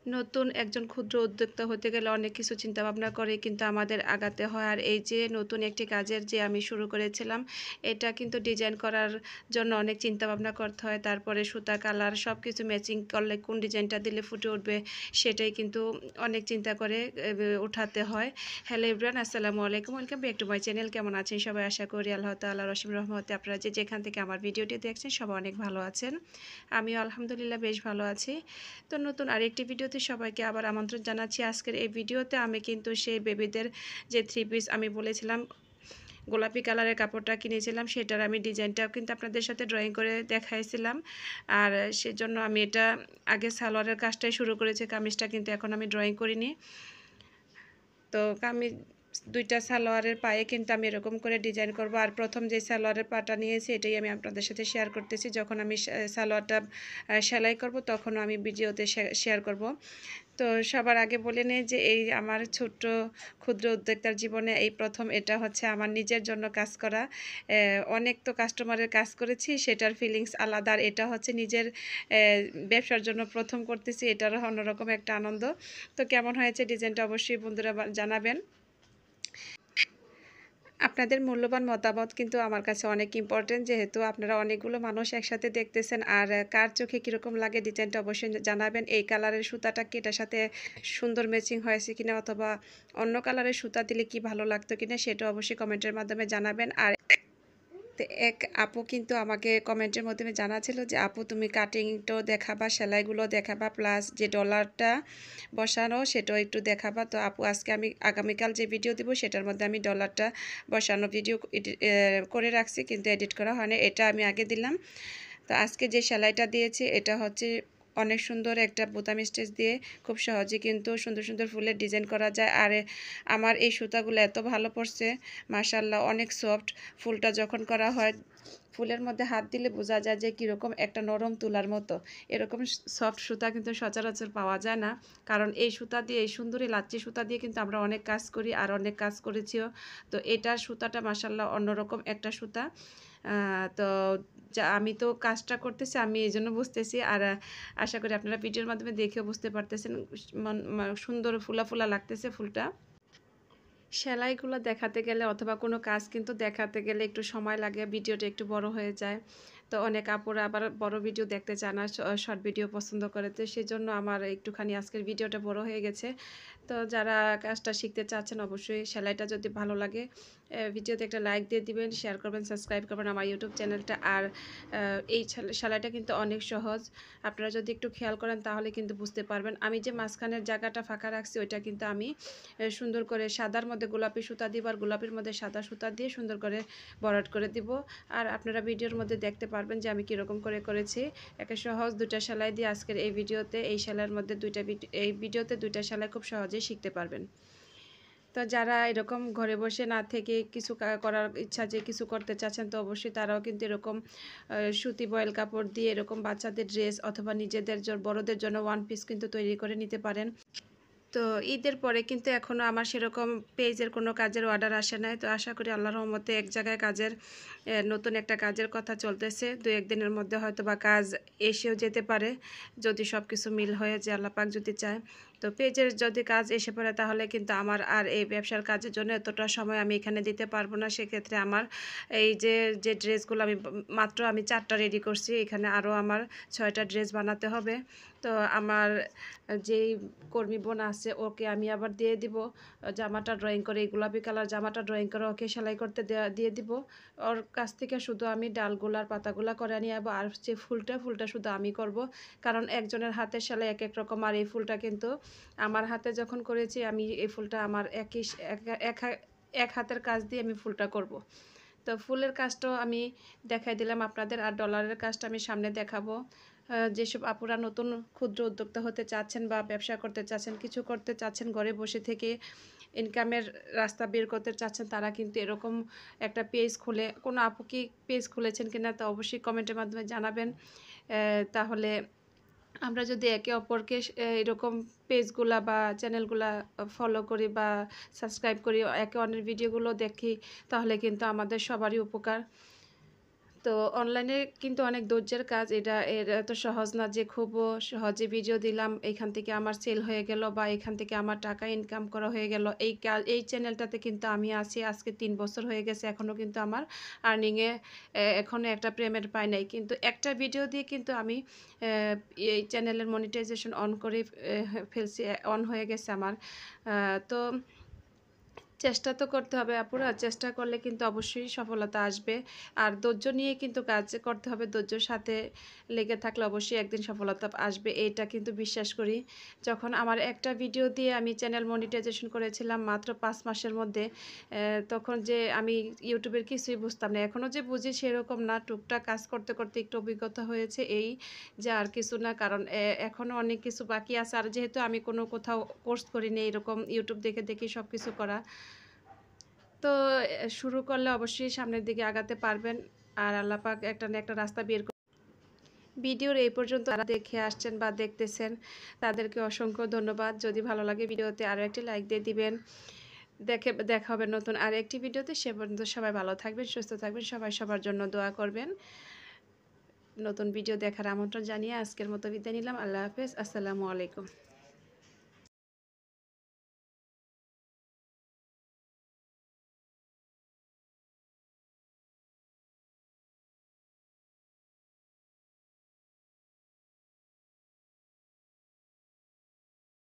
নতুন একজন ক্ষুদ্র উদ্যোক্তা হতে গেলে অনেক কিছু চিন্তা ভাবনা করে কিন্তু আমাদের আগাতে হয়। আর এই যে নতুন একটি কাজের যে আমি শুরু করেছিলাম, এটা কিন্তু ডিজাইন করার জন্য অনেক চিন্তা ভাবনা করতে হয়। তারপরে সুতা, কালার সব কিছু ম্যাচিং করলে কোন ডিজাইনটা দিলে ফুটে উঠবে, সেটাই কিন্তু অনেক চিন্তা করে উঠাতে হয়। হ্যালো এভরিওয়ান, আসসালামু আলাইকুম, welcome back to my channel. কেমন আছেন সবাই? আশা করি আল্লাহ তাআলার অসীম রহমতে আপনারা যে যেখান থেকে আমার ভিডিওটি দেখছেন সবাই অনেক ভালো আছেন। আমিও আলহামদুলিল্লাহ বেশ ভালো আছি। তো নতুন আরেকটি ভিডিওতে সবাইকে আবার আমন্ত্রণ জানাচ্ছি। আজকের এই ভিডিওতে আমি কিন্তু সেই বেবিদের যে থ্রি পিস আমি বলেছিলাম গোলাপি কালারের কাপড়টা কিনেছিলাম, সেটার আমি ডিজাইনটাও কিন্তু আপনাদের সাথে ড্রয়িং করে দেখাইছিলাম। আর সেজন্য আমি এটা আগে সালোয়ারের কাজটাই শুরু করেছি, কামিজটা কিন্তু এখন আমি ড্রয়িং করিনি। তো কামিজ দুইটা সালোয়ারের পায়ে কিন্তু আমি এরকম করে ডিজাইন করব। আর প্রথম যে সালোয়ারের পাটা নিয়েছি এটাই আমি আপনাদের সাথে শেয়ার করতেছি। যখন আমি সালোয়ারটা সেলাই করব তখনও আমি ভিডিওতে শেয়ার করব। তো সবার আগে বলে নেই যে এই আমার ছোট্ট ক্ষুদ্র উদ্যোক্তার জীবনে এই প্রথম এটা হচ্ছে আমার নিজের জন্য কাজ করা। অনেক তো কাস্টমারের কাজ করেছি, সেটার ফিলিংস আলাদা। আর এটা হচ্ছে নিজের ব্যবসার জন্য প্রথম করতেছি, এটারও অন্যরকম একটা আনন্দ। তো কেমন হয়েছে ডিজাইনটা অবশ্যই বন্ধুরা জানাবেন। আপনাদের মূল্যবান মতামত কিন্তু আমার কাছে অনেক ইম্পর্টেন্ট, যেহেতু আপনারা অনেকগুলো মানুষ একসাথে দেখতেছেন। আর কার চোখে কীরকম লাগে ডিজাইনটা অবশ্যই জানাবেন। এই কালারের সুতাটা কি এটার সাথে সুন্দর ম্যাচিং হয়েছে কিনা, অথবা অন্য কালারের সুতা দিলে কি ভালো লাগতো কিনা, সেটা অবশ্যই কমেন্টের মাধ্যমে জানাবেন। আর এক আপু কিন্তু আমাকে কমেন্টের মাধ্যমে জানাছিল যে আপু তুমি কাটিংটাও দেখাবা, সেলাইগুলো দেখাবা, প্লাস যে ডলারটা বসানো সেটাও একটু দেখাবা। তো আপু আজকে আমি আগামীকাল যে ভিডিও দিব সেটার মধ্যে আমি ডলারটা বসানো ভিডিও করে রাখছি, কিন্তু এডিট করা হয়নি, এটা আমি আগে দিলাম। তো আজকে যে সেলাইটা দিয়েছি এটা হচ্ছে অনেক সুন্দর একটা বোতাম স্টিচ দিয়ে খুব সহজে কিন্তু সুন্দর সুন্দর ফুলের ডিজাইন করা যায়। আর আমার এই সুতাগুলো এত ভালো পড়ছে, মাশাআল্লাহ, অনেক সফট। ফুলটা যখন করা হয় ফুলের মধ্যে হাত দিলে বোঝা যায় যে কীরকম একটা নরম তুলার মতো। এরকম সফট সুতা কিন্তু সচরাচর পাওয়া যায় না, কারণ এই সুতা দিয়ে, এই সুন্দরী লাচ্ছি সুতা দিয়ে কিন্তু আমরা অনেক কাজ করি আর অনেক কাজ করেছিও। তো এটার সুতাটা মাশাআল্লাহ অন্যরকম একটা সুতা। তো যা আমি তো কাজটা করতেছি, আমি এই জন্য বুঝতেছি। আর আশা করি আপনারা ভিডিওর মাধ্যমে দেখেও বুঝতে পারতেছেন সুন্দর ফুলা ফুলা লাগতেছে ফুলটা। সেলাইগুলো দেখাতে গেলে অথবা কোনো কাজ কিন্তু দেখাতে গেলে একটু সময় লাগে, ভিডিওটা একটু বড় হয়ে যায়। তো অনেক আপুরা আবার বড় ভিডিও দেখতে চায় না, শর্ট ভিডিও পছন্দ করে। তো সেজন্য আমার একটুখানি আজকের ভিডিওটা বড় হয়ে গেছে। তো যারা কাজটা শিখতে চাচ্ছেন অবশ্যই সেলাইটা যদি ভালো লাগে ভিডিওতে একটা লাইক দিয়ে দিবেন, শেয়ার করবেন, সাবস্ক্রাইব করবেন আমার ইউটিউব চ্যানেলটা। আর এই সেলাইটা কিন্তু অনেক সহজ, আপনারা যদি একটু খেয়াল করেন তাহলে কিন্তু বুঝতে পারবেন। আমি যে মাঝখানের জায়গাটা ফাঁকা রাখছি ওইটা কিন্তু আমি সুন্দর করে সাদার মধ্যে গোলাপি সুতা দিব, আর গোলাপির মধ্যে সাদা সুতা দিয়ে সুন্দর করে ভরাট করে দিব। আর আপনারা ভিডিওর মধ্যে দেখতে পারবেন যে আমি কীরকম করে করেছি। একে সহজ দুটা সেলাই দিয়ে আজকের এই ভিডিওতে, এই সেলাইয়ের মধ্যে এই ভিডিওতে দুইটা সেলাই খুব সহজেই শিখতে পারবেন। তো যারা এরকম ঘরে বসে না থেকে কিছু করার ইচ্ছা, যে কিছু করতে চাচ্ছেন, তো অবশ্যই তারাও কিন্তু এরকম সুতি বয়েল কাপড় দিয়ে এরকম বাচ্চাদের ড্রেস অথবা নিজেদের বড়দের জন্য ওয়ান পিস কিন্তু তৈরি করে নিতে পারেন। তো ঈদের পরে কিন্তু এখনও আমার সেরকম পেজের কোনো কাজের অর্ডার আসে নাই। তো আশা করি আল্লাহর রহমতে এক জায়গায় কাজের নতুন একটা কাজের কথা চলতেছে, 2-1 দিনের মধ্যে হয়তো বা কাজ এসেও যেতে পারে, যদি সব কিছু মিল হয়ে যে আল্লাহ পাক যদি চায়। তো পেজের যদি কাজ এসে পড়ে তাহলে কিন্তু আমার আর এই ব্যবসার কাজের জন্য এতটা সময় আমি এখানে দিতে পারবো না। সেক্ষেত্রে আমার এই যে ড্রেসগুলো মাত্র আমি 4টা রেডি করছি, এখানে আরও আমার 6টা ড্রেস বানাতে হবে। তো আমার যেই কর্মী বোন আছে ওকে আমি আবার দিয়ে দিব জামাটা ড্রয়িং করে, এই গোলাপি কালার জামাটা ড্রয়িং করে ওকে সেলাই করতে দিয়ে দিব। ওর কাছ থেকে শুধু আমি ডালগুলার পাতাগুলা করে নিয়ে যাবো, আর যে ফুলটা শুধু আমি করব, কারণ একজনের হাতের সেলাই এক এক রকম। আর এই ফুলটা কিন্তু আমার হাতে যখন করেছি আমি, এই ফুলটা আমার এক হাতের কাজ দিয়ে আমি ফুলটা করব। তো ফুলের কাজটাও আমি দেখাই দিলাম আপনাদের, আর ডলারের কাজটা আমি সামনে দেখাবো। যেসব আপুরা নতুন ক্ষুদ্র উদ্যোক্তা হতে চাচ্ছেন বা ব্যবসা করতে চাচ্ছেন, কিছু করতে চাচ্ছেন, ঘরে বসে থেকে ইনকামের রাস্তা বের করতে চাচ্ছেন, তারা কিন্তু এরকম একটা পেজ খুলে, কোনো আপু কি পেজ খুলেছেন কিনা তো অবশ্যই কমেন্টের মাধ্যমে জানাবেন। তাহলে আমরা যদি একে অপরকে এরকম পেজগুলা বা চ্যানেলগুলা ফলো করি বা সাবস্ক্রাইব করি, একে অন্যের ভিডিওগুলো দেখি, তাহলে কিন্তু আমাদের সবারই উপকার। তো অনলাইনে কিন্তু অনেক ধৈর্যের কাজ। এর এত সহজ না যে খুব সহজে ভিডিও দিলাম, এখান থেকে আমার সেল হয়ে গেল বা এখান থেকে আমার টাকা ইনকাম করা হয়ে গেল। এই চ্যানেলটাতে কিন্তু আমি আছি আজকে ৩ বছর হয়ে গেছে। এখনো কিন্তু আমার আর্নিং এ এখনো একটা পেমেন্ট পাই নাই। কিন্তু একটা ভিডিও দিয়ে কিন্তু আমি অ্যা এই চ্যানেলের মনিটাইজেশন অন করে ফেলছি। অন হয়ে গেছে আমার। তো চেষ্টা তো করতে হবে আপুরা। চেষ্টা করলে কিন্তু অবশ্যই সফলতা আসবে। আর ধৈর্য নিয়ে কিন্তু কাজ করতে হবে। ধৈর্যের সাথে লেগে থাকলে অবশ্যই একদিন সফলতা আসবে। এইটা কিন্তু বিশ্বাস করি। যখন আমার একটা ভিডিও দিয়ে আমি চ্যানেল মনিটাইজেশন করেছিলাম মাত্র ৫ মাসের মধ্যে। তখন যে আমি ইউটিউবের কিছুই বুঝতাম না। এখনও যে বুঝি সেরকম না। টুকটাক কাজ করতে, করতে একটু অভিজ্ঞতা হয়েছে এই যে আর কিছু না। কারণ এখনও অনেক কিছু বাকি আছে। আর যেহেতু আমি কোথাও কোর্স করিনি এরকম ইউটিউব দেখে, দেখে সবকিছু করা। তো শুরু করলে অবশ্যই সামনের দিকে আগাতে পারবেন। আর আল্লাহ পাক একটা না একটা রাস্তা বের ভিডিওর এই পর্যন্ত যারা দেখে আসছেন বা দেখতেছেন তাদেরকে অসংখ্য ধন্যবাদ। যদি ভালো লাগে ভিডিওতে আরও একটি লাইক দিয়ে দিবেন। দেখা হবে নতুন আরেকটি ভিডিওতে। সে পর্যন্ত সবাই ভালো থাকবেন, সুস্থ থাকবেন। সবাই সবার জন্য দোয়া করবেন। নতুন ভিডিও দেখার আমন্ত্রণ জানিয়ে আজকের মতো বিদায় নিলাম। আল্লাহ হাফেজ। আসসালামু আলাইকুম।